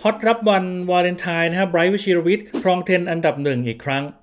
ฮอตรับวันวาเลนไทน์นะครับไบรท์ วชิรวิทย์ครองเทรนด์อันดับหนึ่งอีกครั้ง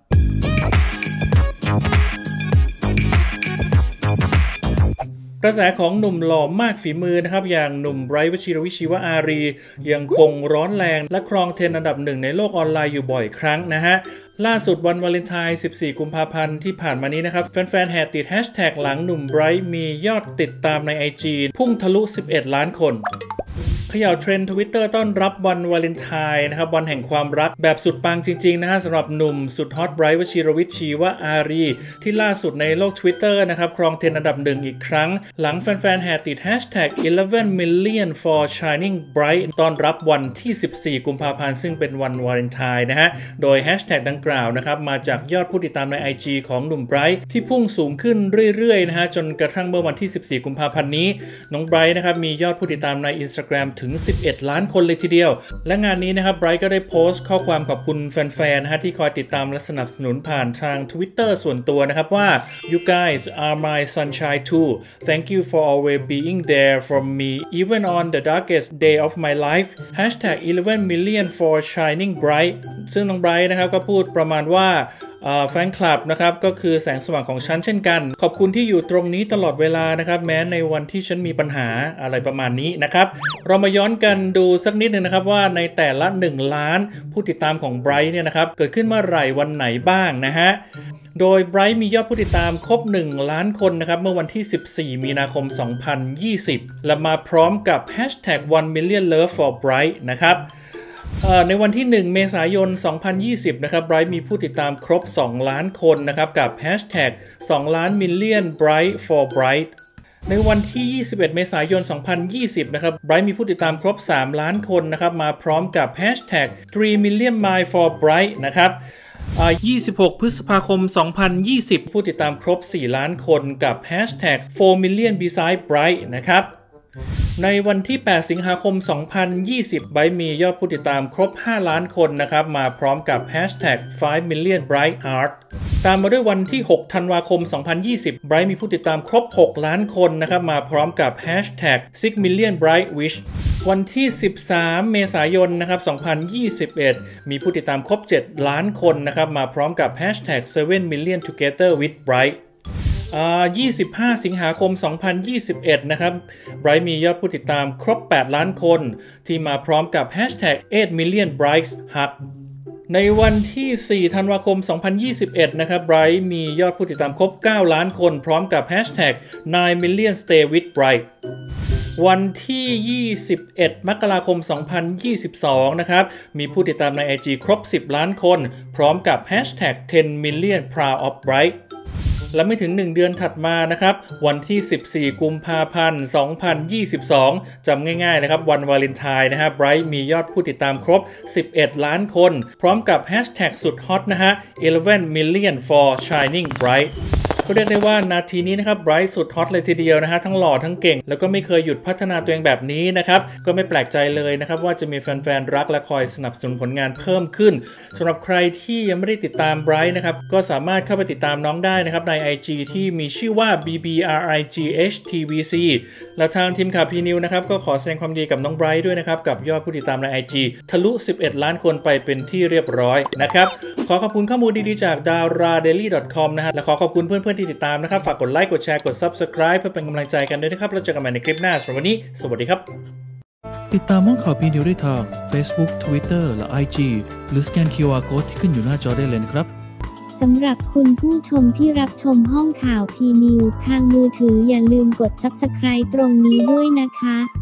กระแสของหนุ่มหล่อมากฝีมือนะครับอย่างหนุ่มไบรท์ วชิรวิทย์ ชีวอารียังคงร้อนแรงและครองเทรนด์อันดับหนึ่งในโลกออนไลน์อยู่บ่อยครั้งนะฮะล่าสุดวันวาเลนไทน์14 กุมภาพันธ์ที่ผ่านมานี้นะครับแฟนๆแห่ติดแฮชแท็กหลังหนุ่มไบรท์มียอดติดตามใน IG พุ่งทะลุ11 ล้านคนเขย่าเทรนด์ Twitter ต้อนรับวันวาเลนไทน์นะครับวันแห่งความรักแบบสุดปังจริงๆนะฮะสำหรับหนุ่มสุดฮอตไบรท์ วชิรวิทย์ ชีวอารีที่ล่าสุดในโลก Twitter นะครับครองเทรนด์อันดับหนึ่งอีกครั้งหลังแฟนๆแห่ติดแฮชแท็ก11 million for shining bright ต้อนรับวันที่ 14 กุมภาพันธ์ซึ่งเป็นวันวาเลนไทน์นะฮะโดยแฮชแท็กดังกล่าวนะครับมาจากยอดผู้ติดตามใน IG ของหนุ่มไบรท์ที่พุ่งสูงขึ้นเรื่อยๆนะฮะจนกระทั่งเมื่อวันที่ 14 กุมภาพันธ์นี้น้องไบรท์นะครับมียอดผู้ติดตามใน Instagram ถึง11 ล้านคนเลยทีเดียวและงานนี้นะครับไบรท์ก็ได้โพสต์ข้อความขอบคุณแฟนๆนะฮะที่คอยติดตามและสนับสนุนผ่านทาง Twitter ส่วนตัวนะครับว่า You guys are my sunshine too Thank you for always being there for me even on the darkest day of my life #11 million for shining bright ซึ่งน้องไบรท์นะครับก็พูดประมาณว่าแฟนคลับนะครับก็คือแสงสว่างของฉันเช่นกันขอบคุณที่อยู่ตรงนี้ตลอดเวลานะครับแม้ในวันที่ฉันมีปัญหาอะไรประมาณนี้นะครับเรามาย้อนกันดูสักนิดนึงนะครับว่าในแต่ละ1 ล้านผู้ติดตามของไบรท์เนี่ยนะครับเกิดขึ้นเมื่อไหร่วันไหนบ้างนะฮะโดยไบรท์มียอดผู้ติดตามครบ1 ล้านคนนะครับเมื่อวันที่ 14 มีนาคม 2020และมาพร้อมกับ #1 million love for bright นะครับในวันที่ 1 เมษายน 2020 นะครับไบรท์มีผู้ติดตามครบ2 ล้านคนนะครับกับ 2 ล้าน million bright for bright ในวันที่ 21 เมษายน 2020 นะครับไบรท์มีผู้ติดตามครบ3 ล้านคนนะครับมาพร้อมกับ 3 million mile for bright นะครับ26 พฤษภาคม 2020 ผู้ติดตามครบ4 ล้านคนกับ 4 million beside bright นะครับในวันที่ 8 สิงหาคม 2020 ไบรท์มียอดผู้ติดตามครบ5 ล้านคนนะครับมาพร้อมกับ 5 million bright heart ตามมาด้วยวันที่ 6 ธันวาคม 2020 ไบรท์มีผู้ติดตามครบ6 ล้านคนนะครับมาพร้อมกับ 6 million bright wish วันที่ 13 เมษายนนะครับ 2021 มีผู้ติดตามครบ7 ล้านคนนะครับมาพร้อมกับ 7 million together with bright 25 สิงหาคม 2021 นะครับไบรท์มียอดผู้ติดตามครบ8 ล้านคนที่มาพร้อมกับ 8 million bright hug ในวันที่ 4 ธันวาคม 2021 นะครับไบรท์มียอดผู้ติดตามครบ9 ล้านคนพร้อมกับ 9 million stay with bright วันที่ 21 มกราคม 2022 นะครับมีผู้ติดตามใน IG ครบ10 ล้านคนพร้อมกับ 10 million proud of brightและไม่ถึง1 เดือนถัดมานะครับวันที่ 14 กุมภาพันธ์ 2022 จำง่ายๆนะครับวันวาเลนไทน์นะฮะไบรท์มียอดผู้ติดตามครบ11 ล้านคนพร้อมกับแฮชแท็กสุดฮอตนะฮะ11 million for shining bright ก็เรียกได้ว่านาทีนี้นะครับไบรท์สุดฮอตเลยทีเดียวนะฮะทั้งหล่อทั้งเก่งแล้วก็ไม่เคยหยุดพัฒนาตัวเองแบบนี้นะครับก็ไม่แปลกใจเลยนะครับว่าจะมีแฟนๆรักและคอยสนับสนุนผลงานเพิ่มขึ้นสำหรับใครที่ยังไม่ได้ติดตามไบรท์นะครับก็สามารถเข้าไปติดตามน้องได้นะครับใน IG ที่มีชื่อว่า BBRIGHTVC และทางทีมข่าว PNews นะครับก็ขอแสดงความดีกับน้องไบรท์ด้วยนะครับกับยอดผู้ติดตามใน IG ทะลุ11 ล้านคนไปเป็นที่เรียบร้อยนะครับขอขอบคุณข้อมูลดีๆจาก daradaily.com นะฮะและขอขอบคุณเพื่อนๆที่ติดตามนะครับฝากกดไลค์กดแชร์กด Subscribe เพื่อเป็นกำลังใจกันด้วยนะครับแล้วเจอกันใหม่ในคลิปหน้าสำหรับวันนี้สวัสดีครับติดตามห้องข่าว PNews ได้ทาง Facebook Twitter และ IG หรือสแกน QR Code ที่ขึ้นอยู่หน้าจอได้เลยนะครับสำหรับคุณผู้ชมที่รับชมห้องข่าว PNews ทางมือถืออย่าลืมกด Subscribe ตรงนี้ด้วยนะคะ